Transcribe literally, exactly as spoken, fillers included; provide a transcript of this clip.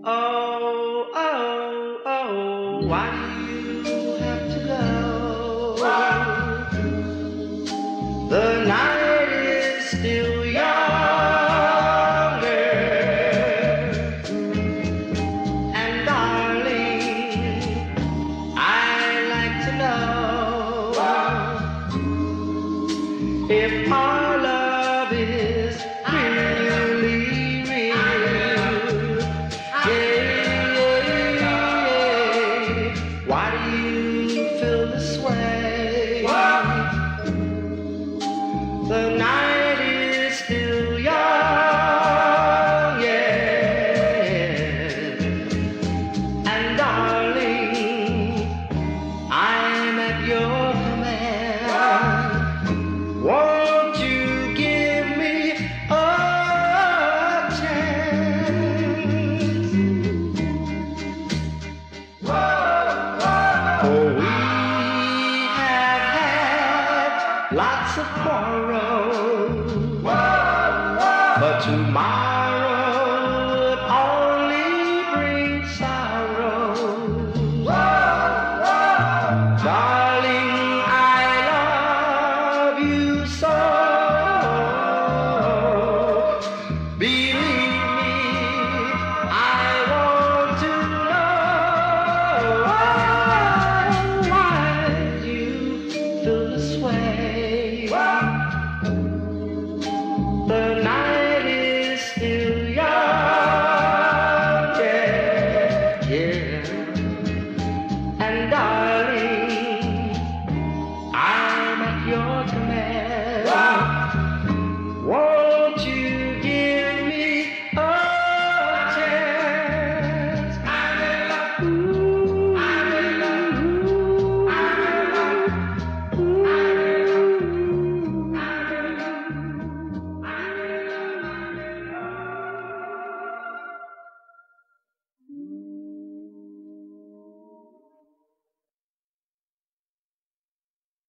Oh, oh, oh, why do you have to go? The night is still younger, and darling, I'd like to know if our love is really real. Why do you feel this way? The night is still young, yeah. And darling, I'm at your command. Won't you give me a chance? For we have had lots of quarrels,